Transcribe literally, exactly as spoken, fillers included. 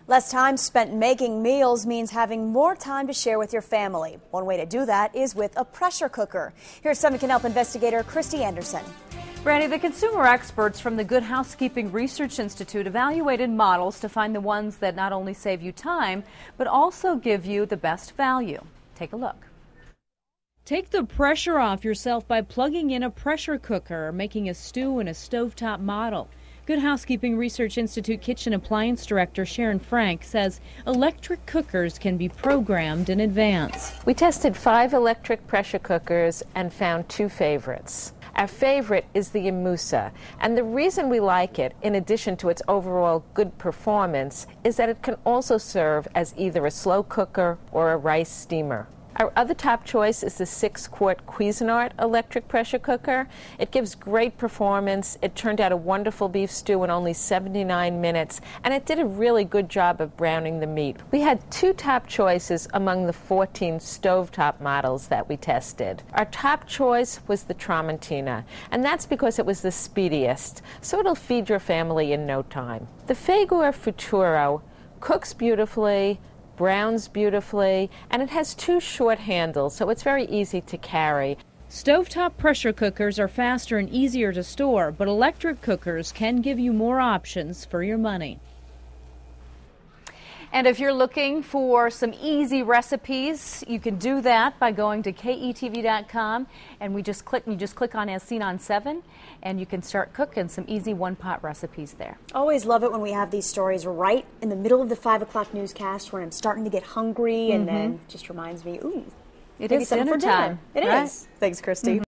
Less time spent making meals means having more time to share with your family. One way to do that is with a pressure cooker. Here's Summit Can Help investigator Kristi Andersen. Brandy, the consumer experts from the Good Housekeeping Research Institute evaluated models to find the ones that not only save you time, but also give you the best value. Take a look. Take the pressure off yourself by plugging in a pressure cooker or making a stew in a stovetop model. Good Housekeeping Research Institute Kitchen Appliance Director Sharon Frank says electric cookers can be programmed in advance. We tested five electric pressure cookers and found two favorites. Our favorite is the Yamusa, and the reason we like it, in addition to its overall good performance, is that it can also serve as either a slow cooker or a rice steamer. Our other top choice is the six-quart Cuisinart electric pressure cooker. It gives great performance. It turned out a wonderful beef stew in only seventy-nine minutes, and it did a really good job of browning the meat. We had two top choices among the fourteen stovetop models that we tested. Our top choice was the Tramontina, and that's because it was the speediest, so it'll feed your family in no time. The Fagor Futuro cooks beautifully, browns beautifully, and it has two short handles, so it's very easy to carry. Stovetop pressure cookers are faster and easier to store, but electric cookers can give you more options for your money. And if you're looking for some easy recipes, you can do that by going to K E T V dot com, and we just click, you just click on As Seen on seven, and you can start cooking some easy one-pot recipes there. Always love it when we have these stories right in the middle of the five o'clock newscast when I'm starting to get hungry, and mm-hmm. then it just reminds me, ooh, it is dinner time. It right? is. Thanks, Kristi. Mm-hmm.